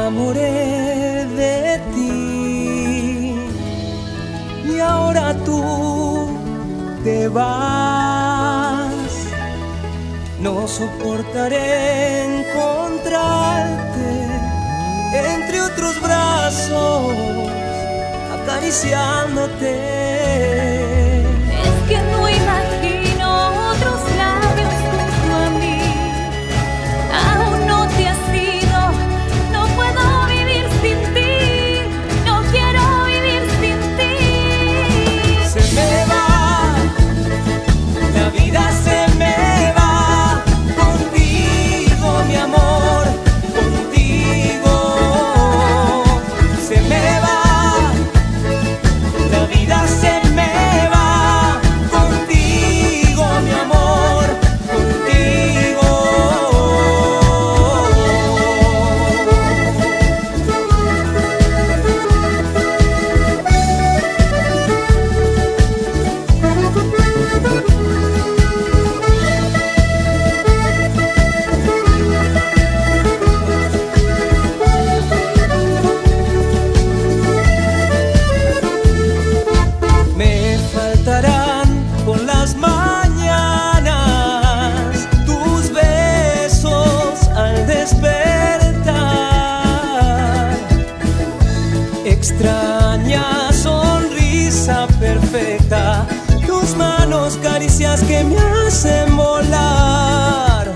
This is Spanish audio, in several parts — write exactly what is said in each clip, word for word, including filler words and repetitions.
enamoré de ti y ahora tú te vas. No soportaré encontrarte entre otros brazos acariciándote. Es que no imagino otros labios junto a mí. Aún no te has ido, no puedo vivir sin ti. No quiero vivir sin ti. Se me va, la vida se me va contigo, mi amor, contigo. Se me va, la vida se me va contigo, mi amor, contigo. Me faltarán por las mañanas tus besos al despertar. Extraña sonrisa perfecta, tus manos caricias que me hacen volar.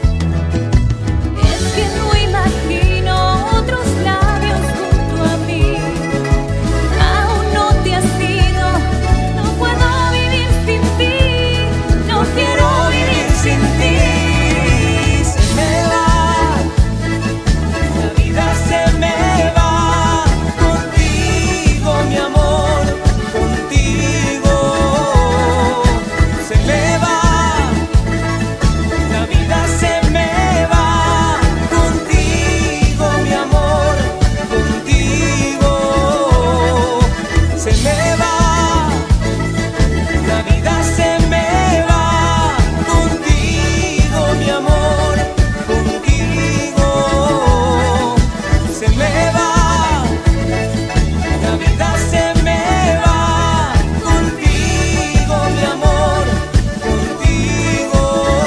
Es que no imagino otros labios junto a mí. Aún no te has ido, no puedo vivir sin ti. No quiero vivir sin ti. Se me va, la vida se me va contigo, mi amor, contigo. Se me va, la vida se me va contigo, mi amor, contigo. Se me va, la vida se me va contigo, mi amor, contigo. Se me va, la vida se me va contigo, mi amor, contigo.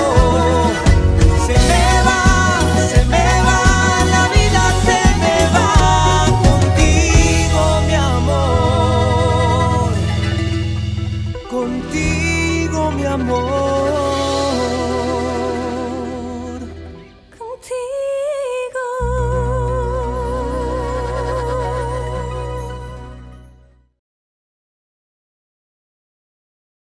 Se me va, se me va, la vida se me va contigo, mi amor, contigo, mi amor.